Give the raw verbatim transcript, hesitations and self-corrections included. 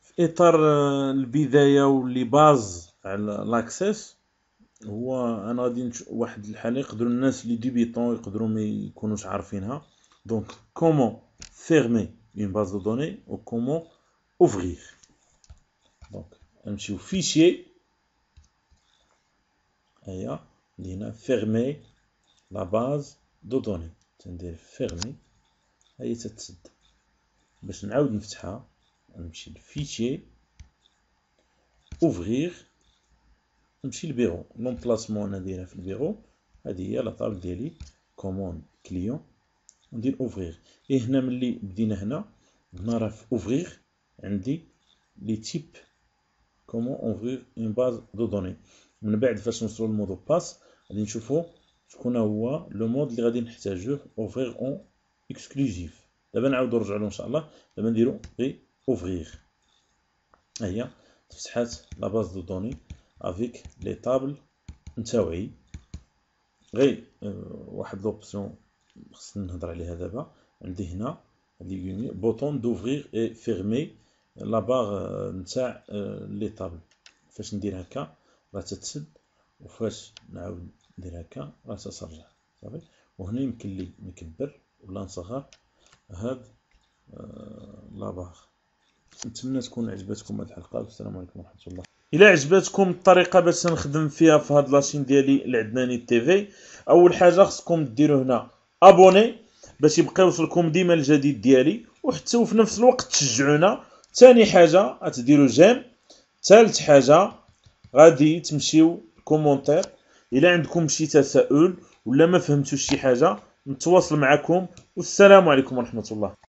في اطار آه، البدايه واللي باز على لاكسيس. هو انا غادي نش... واحد الحاله يقدروا الناس اللي ديبيتون يقدروا ما يكونوش عارفينها. دونك كومون فيرمي اون باز دو دوني و كومون اوفرير. دونك نمشيو فيشي، هيا لينا فيرمي لا باز دو دوني، تندير فيرمي هي تتسد. باش نعاود نفتحها نمشي لفيشي اوفرير، نمشي للبيرو لومبلاسمون نديرها في البيرو. هذه هي لا طابل ديالي كوموند كليون، ندير اوفرير. اي هنا ملي بدينا هنا هنا راه في اوفرير عندي لي تيب كومون اوفرير اون باز دو دوني. من بعد فاش نوصلوا للمود باس غادي نشوفوا شكون هو لو مود اللي غادي نحتاجوه اوفرير اون اكسكلوزيف. دابا نعاودو نرجعوا له ان شاء الله. دابا نديرو غير اوفرير، ها هي تفتحات لا باز دو دوني افيك لي طابل نتاوعي. غير واحد لوبسيون خصني نهضر عليها دابا. عندي هنا لي بوطون دوفرير اي فيرمي لا باغ نتاع لي طابل. فاش ندير هكا راه تتسد، وفاش نعاود ندير هكا راه تترجع صافي. وهنا يمكن لي نكبر ولا نصغر هاد لا باغ. نتمنى تكون عجبتكم هاد الحلقه، والسلام عليكم ورحمه الله. الى عجبتكم الطريقه باش نخدم فيها في هاد لاشين ديالي العدناني تي في، اول حاجه خصكم ديروا هنا ابوني باش يبقى يوصلكم ديما الجديد ديالي، وحتى وفي نفس الوقت تشجعونا. ثاني حاجه غتديروا جيم. ثالث حاجه غادي تمشيو كومونتير الى عندكم شي تساؤل ولا ما فهمتوش شي حاجه نتواصل معكم. والسلام عليكم ورحمه الله.